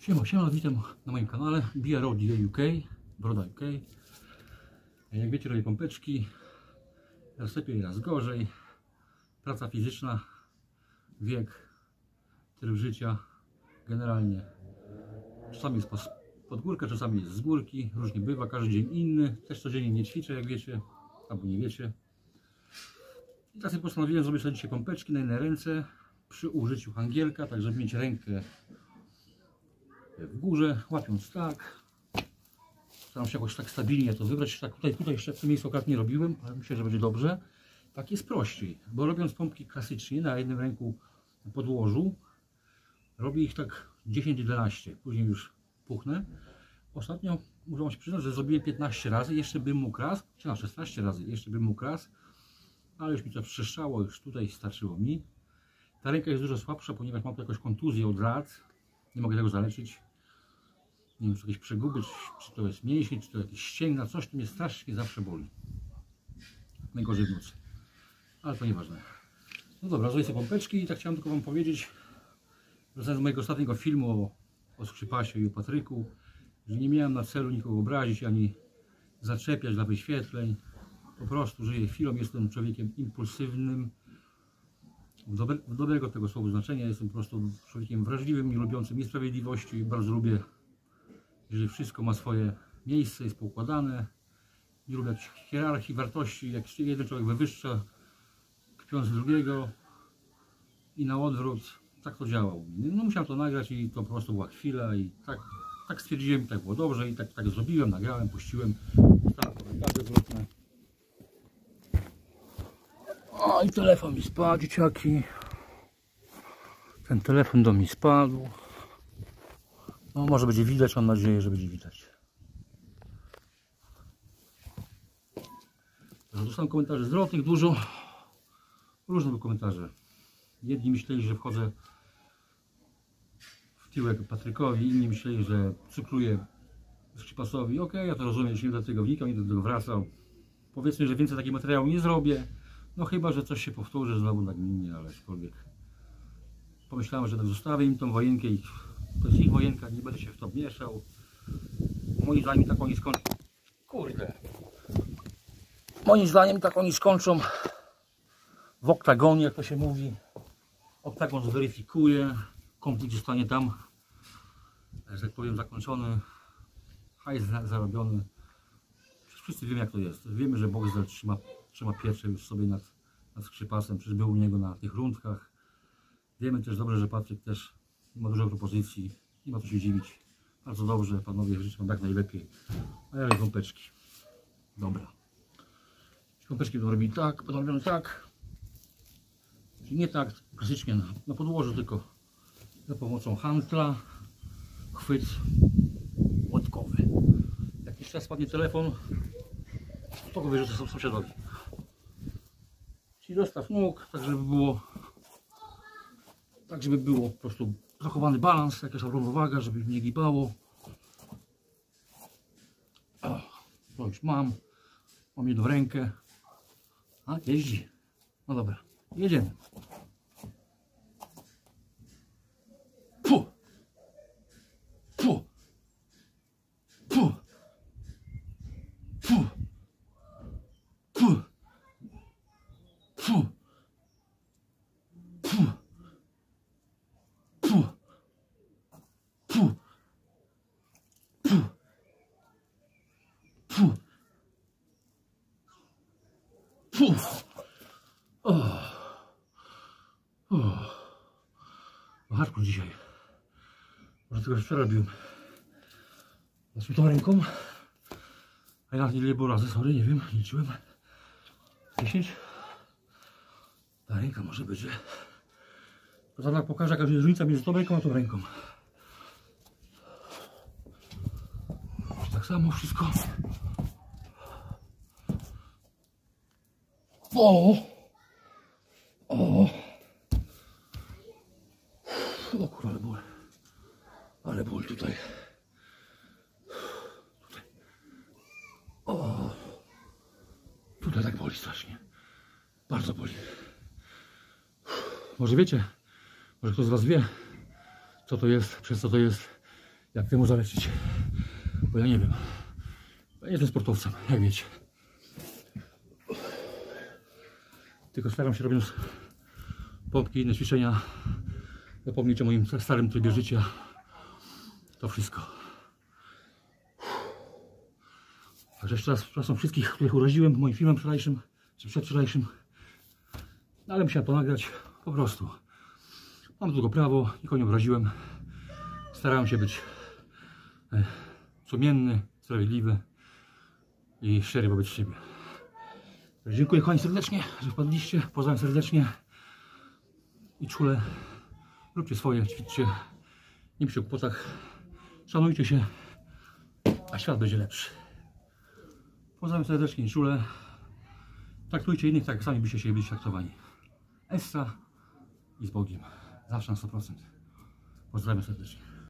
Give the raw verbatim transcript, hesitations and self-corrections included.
Siema, siema, witam na moim kanale B R O D U K, Broda U K. Jak wiecie, robię pompeczki, raz lepiej, raz gorzej. Praca fizyczna, wiek, tryb życia, generalnie. Czasami jest pod górkę, czasami jest z górki, różnie bywa, każdy dzień inny. Też codziennie nie ćwiczę, jak wiecie, albo nie wiecie. I tak sobie postanowiłem zrobić sobie dzisiaj pompeczki na jednej ręce przy użyciu hangielka, tak żeby mieć rękę w górze, łapiąc tak. Staram się jakoś tak stabilnie to wybrać. Tak tutaj, tutaj jeszcze w tym miejscu akurat nie robiłem, ale myślę, że będzie dobrze. Tak jest prościej, bo robiąc pompki klasycznie na jednym ręku na podłożu, robię ich tak dziesięć jedenaście, później już puchnę. Ostatnio muszę wam się przyznać, że zrobiłem piętnaście razy, jeszcze bym mógł raz, czy na szesnaście razy, jeszcze bym mógł raz, ale już mi to przeszczało, już tutaj starczyło mi. Ta ręka jest dużo słabsza, ponieważ mam tu jakąś kontuzję od lat, nie mogę tego zaleczyć. Nie wiem, czy jakieś przeguby, czy to jest mięsień, czy to jakieś ścięgna, coś tu mnie strasznie zawsze boli. Najgorzej w nocy. Ale to nieważne. No dobra, zrobię sobie pompeczki i tak chciałem tylko wam powiedzieć, wracając do mojego ostatniego filmu o, o skrzypasie i o Patryku, że nie miałem na celu nikogo obrazić, ani zaczepiać dla wyświetleń. Po prostu żyję chwilą, jestem człowiekiem impulsywnym. W, dobre, w dobrego tego słowa znaczenia jestem po prostu człowiekiem wrażliwym, nie lubiącym niesprawiedliwości. Bardzo lubię, jeżeli wszystko ma swoje miejsce, jest poukładane. Nie lubię hierarchii wartości, jak jeden człowiek wywyższa, kpiąc drugiego i na odwrót. Tak to działało. No musiałem to nagrać i to po prostu była chwila i tak, tak stwierdziłem, i tak było dobrze i tak, tak zrobiłem, nagrałem, puściłem. Stałem komentarze zwrotne. O, i telefon mi spadł, dzieciaki. Ten telefon do mi spadł. No może będzie widać, mam nadzieję, że będzie widać. Dostałem komentarzy zwrotnych dużo. Różne były komentarze. Jedni myśleli, że wchodzę w tyłek Patrykowi, inni myśleli, że cykluję Skrzypasowi. Ok, ja to rozumiem, jeśli nie do tego wnikam, nie do tego wracał. Powiedzmy, że więcej takich materiałów nie zrobię. No chyba, że coś się powtórzy znowu nagminnie, ale aczkolwiek pomyślałem, że tak zostawię im tą wojenkę i to jest ich wojenka, nie będę się w to mieszał. Moim zdaniem tak oni skończą. Kurde. Moim zdaniem tak oni skończą w oktagonie, jak to się mówi. Oktagon zweryfikuje, konflikt zostanie tam, że tak powiem, zakończony, hajs zarobiony. Wszyscy wiemy, jak to jest. Wiemy, że Boxdel trzyma, trzyma pieczę już sobie nad, nad Skrzypasem, przecież był u niego na tych rundkach. Wiemy też dobrze, że Patryk też ma dużo propozycji, nie ma co się dziwić. Bardzo dobrze, panowie, życzę wam jak najlepiej. A ja robię pompeczki. Dobra. Pompeczki będą robić tak, będą robione tak. Czyli nie tak klasycznie na, na podłożu, tylko za pomocą hantla, chwyt łatkowy. Jakiś czas spadnie telefon, to go wyrzucę sąsiadowi. Czyli dostaw nóg, tak żeby było tak żeby było po prostu zachowany balans, jakaś równowaga, żeby nie gibało. O, to już mam. Mam jedną rękę. A, jeździ. No dobra, jedziemy. Pu! Pu! Pu! Pu! Pu! Pu! Pu! Pu! Pu! Pu! Pu! Pu! O! O! Hardcore dzisiaj. Może tego wczoraj robiłem. Z tą ręką. A ja ile było razy, sorry, nie wiem, liczyłem. dziesięć. Ta ręka może być, że... To zaraz pokażę, jaka jest różnica między tą ręką a tą ręką. Tak samo wszystko. O! O! O kurwa, ale ból. Ale ból tutaj. Tutaj. O! Tutaj tak boli strasznie. Bardzo boli. Może wiecie, może ktoś z was wie, co to jest, przez co to jest. jak temu zaleczyć. Bo ja nie wiem. Ja nie jestem sportowcem, jak wiecie. Tylko staram się, robiąc pompki i inne ćwiczenia, zapomnieć o moim starym trybie życia. To wszystko. Także jeszcze raz przepraszam wszystkich, których uraziłem moim filmem wczorajszym, czy przedwczorajszym. No, ale musiałem to nagrać, po prostu. Mam do tego prawo, nikogo nie obraziłem. Starałem się być e, sumienny, sprawiedliwy i szczery wobec siebie. Dziękuję kochani serdecznie, że wpadliście. Pozdrawiam serdecznie i czule. Róbcie swoje, ćwiczcie. Nie przy kłopotach. Szanujcie się, a świat będzie lepszy. Pozdrawiam serdecznie i czule. Traktujcie innych tak, jak sami byście chcieli być traktowani. Essa i z Bogiem. Zawsze na sto procent. Pozdrawiam serdecznie.